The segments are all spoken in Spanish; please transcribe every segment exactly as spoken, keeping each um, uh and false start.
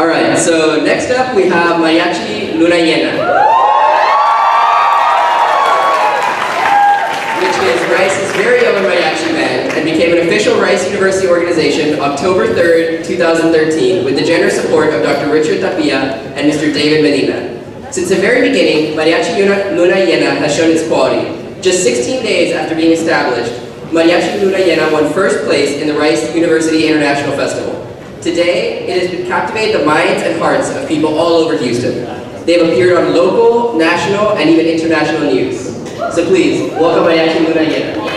Alright, so next up we have Mariachi Luna Llena, which is Rice's very own mariachi band and became an official Rice University organization October third, two thousand thirteen with the generous support of Doctor Richard Tapia and Mister David Medina. Since the very beginning, Mariachi Luna Llena has shown its quality. Just sixteen days after being established, Mariachi Luna Llena won first place in the Rice University International Festival. Today, it has captivated the minds and hearts of people all over Houston. They have appeared on local, national, and even international news. So please, welcome Mariachi Luna Llena.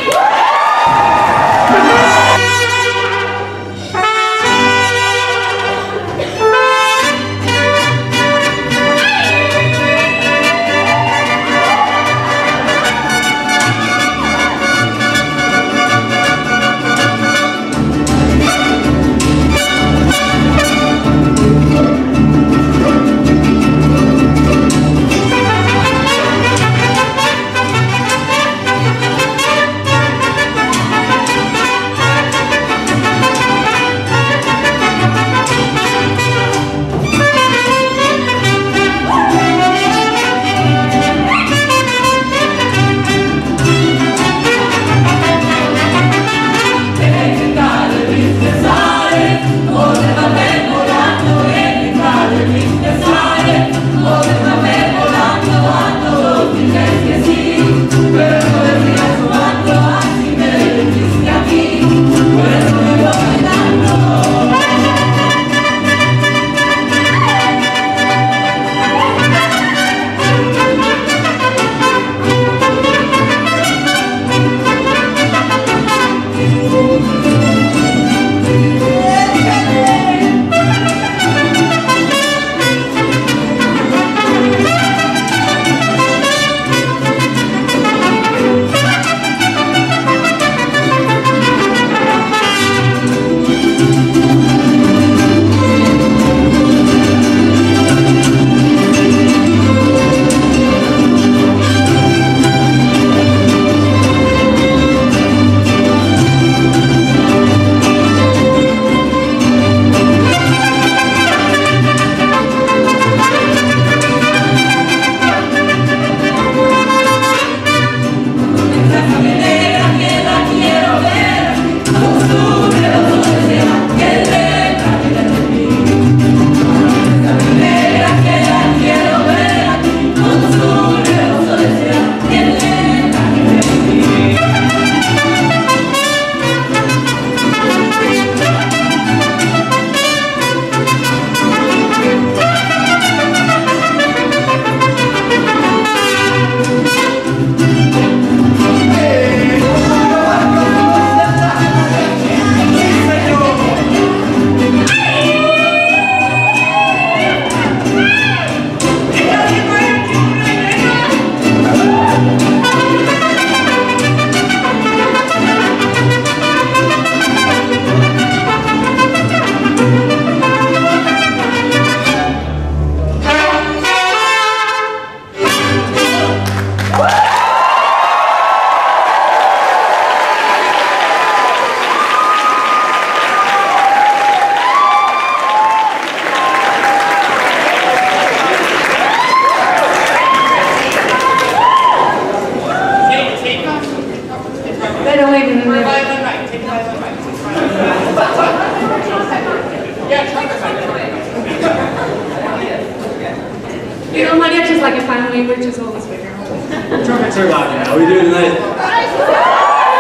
You know, mariachi is like a family, which is always bigger. Trumpets are loud now. How are we doing tonight?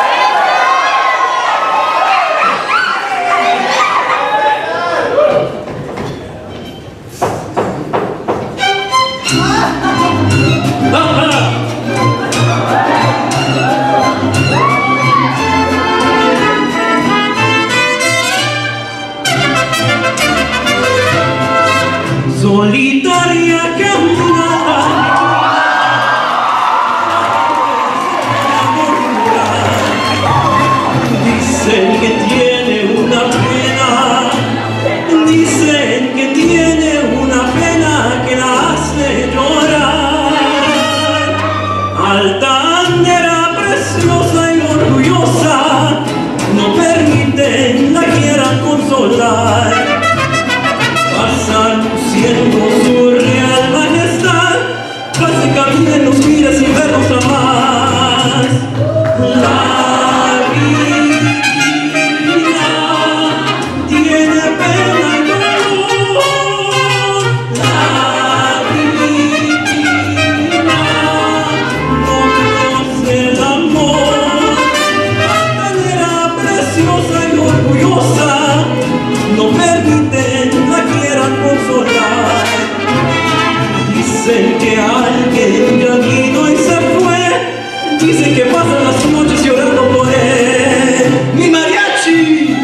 Solitaria caminata, luciendo su real majestad, pase, camina y nos mira sin vernos jamás. La vida tiene pena y dolor. La vida no conoce el amor. Altanera, preciosa y orgullosa, no permiten la quieran consolar. Dicen que alguien ya vino y se fue. Dicen que pasan las noches llorando por él. ¡Mi mariachi!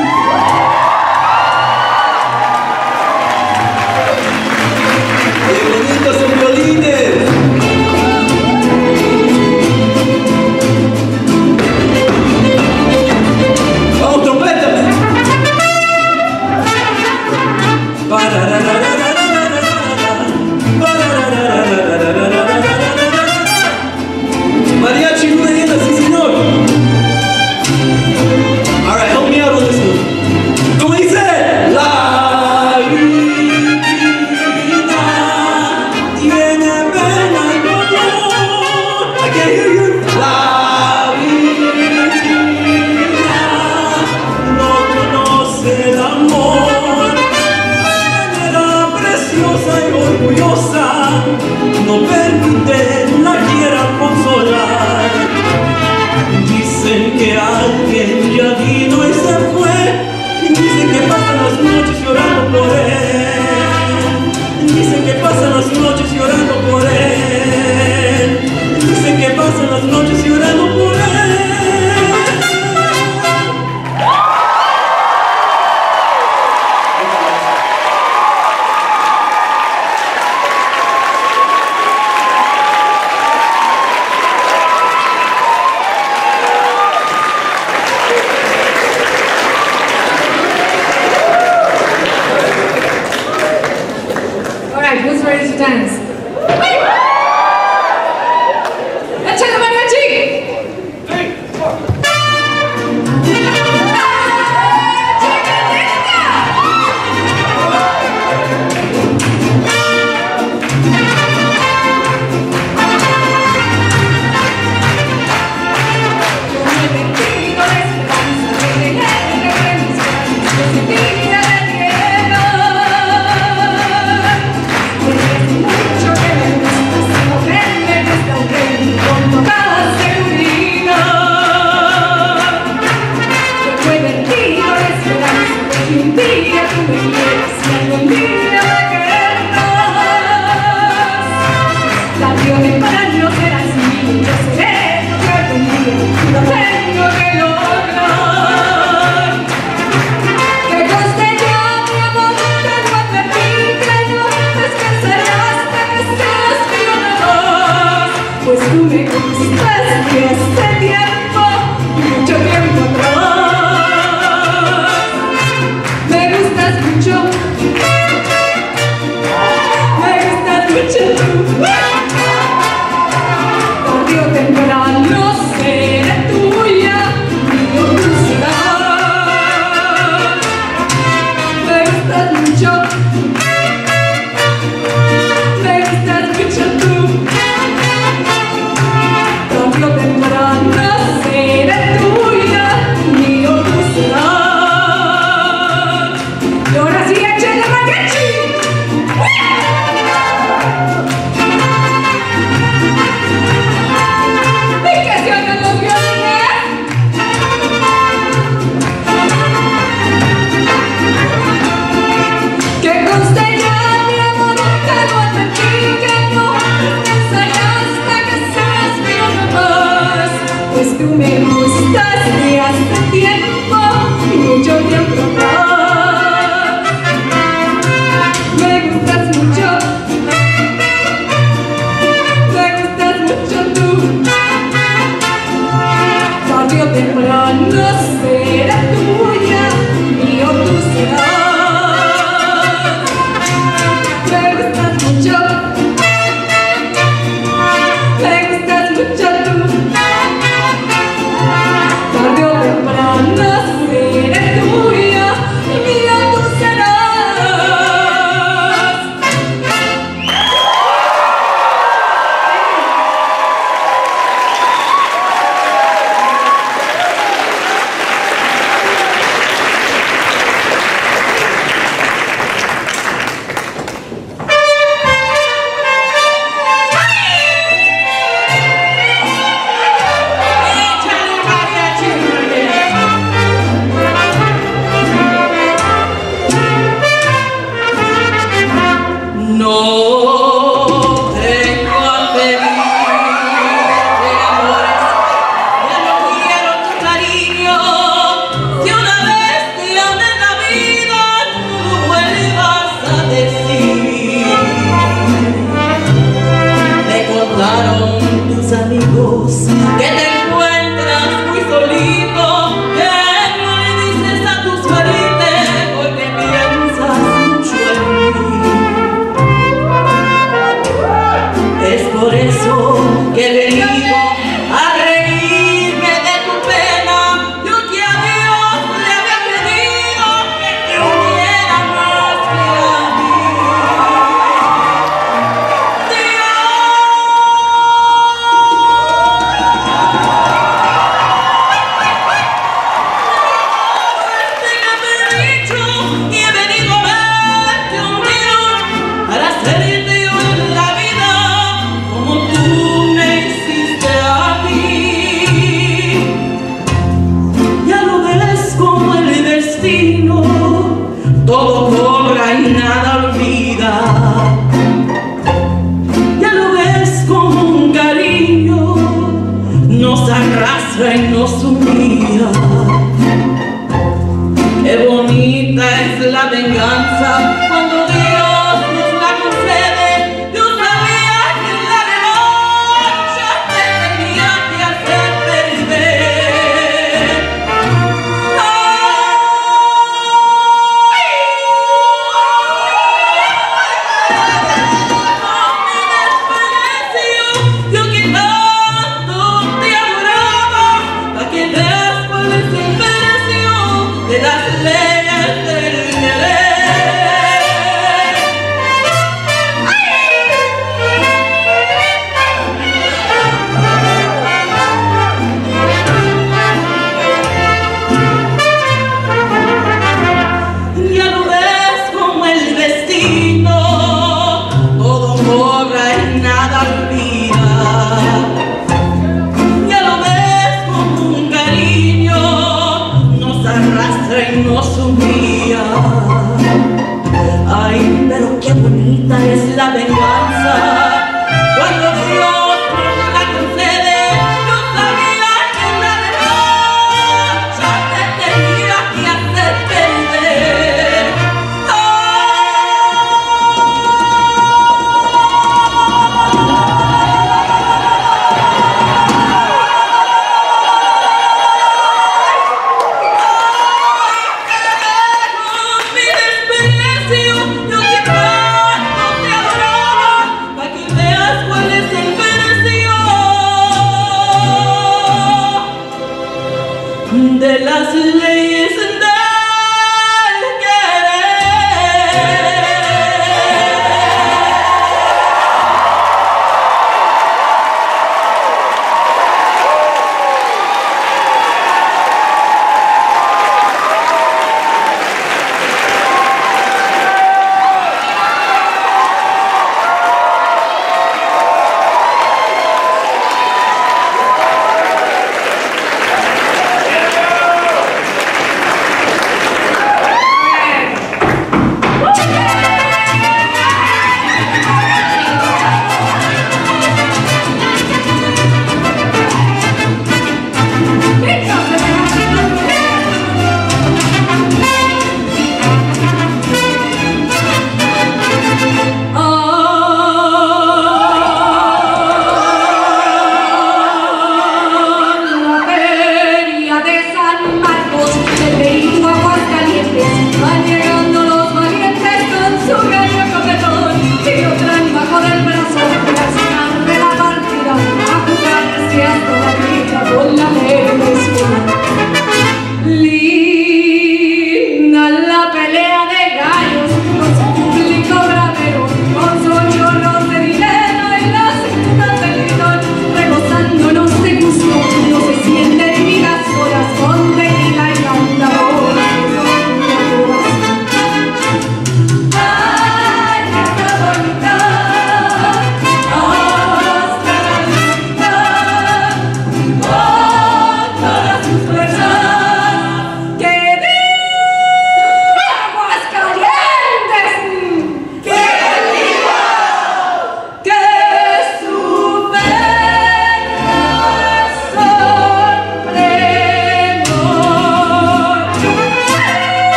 ¡Qué bonitos son violines! ¡Vamos, trompeta! Mariachi, una leyenda, sí señor. Alright, help me out on this one. ¿Cómo dice? La vida tiene pena y dolor. I can't hear you. La vida no conoce el amor. Manera preciosa y orgullosa, no permite la quieran consolar. Dicen que alguien ya vino y se fue. Dicen que pasan las noches llorando por él. Dicen que pasan las noches llorando por él. Dicen que pasan las noches llorando por él.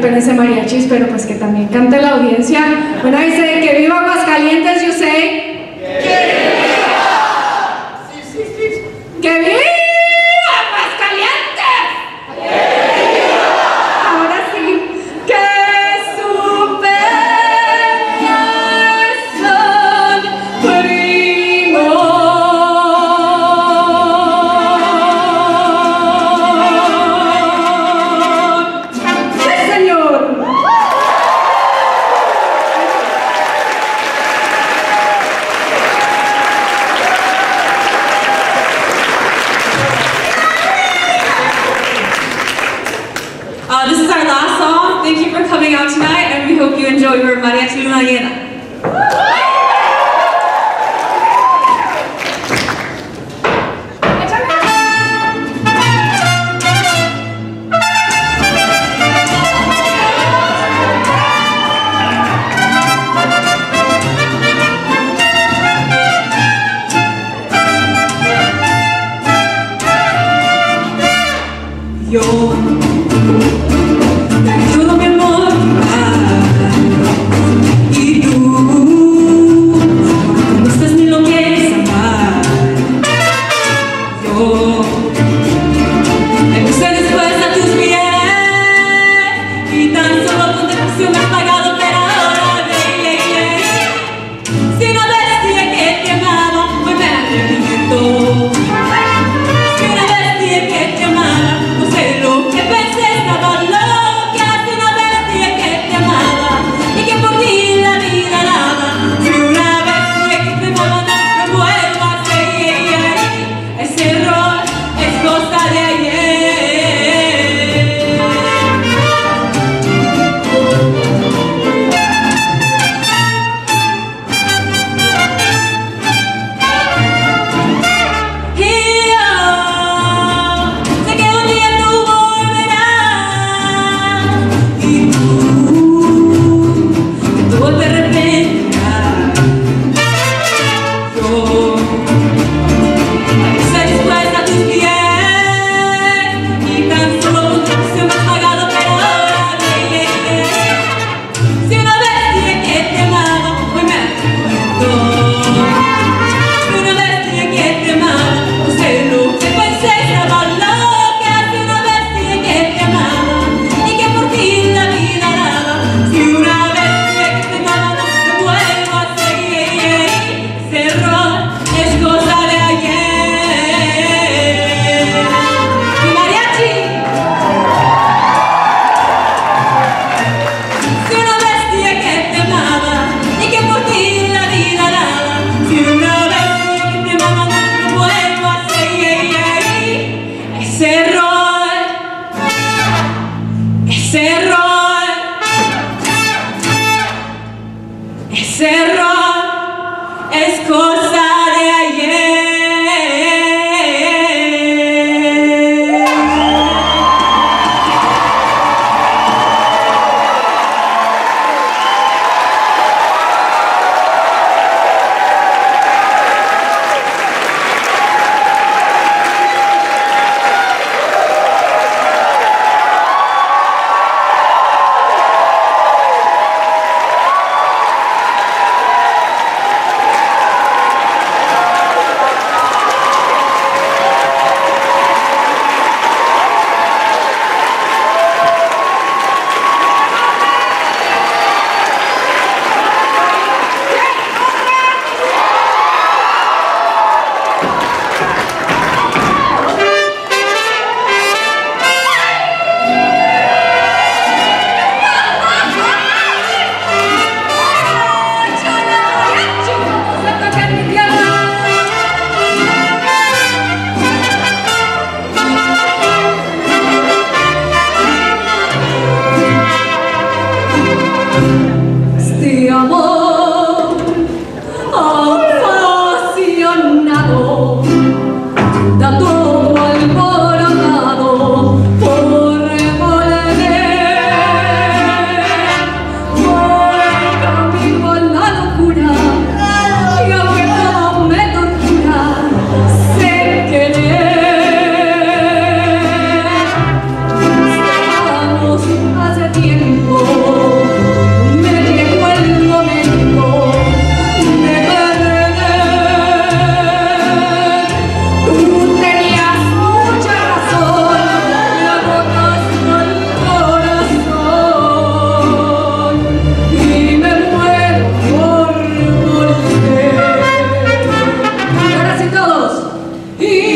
pertenece a mariachis, pero pues que también cante la audiencia. Bueno, dice que viva Aguascalientes, you say. ¡Que viva Aguascalientes! Ahora sí, que su peñas son primos. ¡Sí, señor! Uh, this is our last song. Thank you for coming out tonight, and we hope you enjoy your Mariachi Luna Llena. Yo todo mi amor y tú no conoces ni lo que es amar. Yo me puse después a tus pies y tan solo con devoción me has pagado, pero ahora yeah, yeah, yeah. Si no decía que te amaba, hoy me arrepiento. Si no decía que te amaba, no sé lo que Y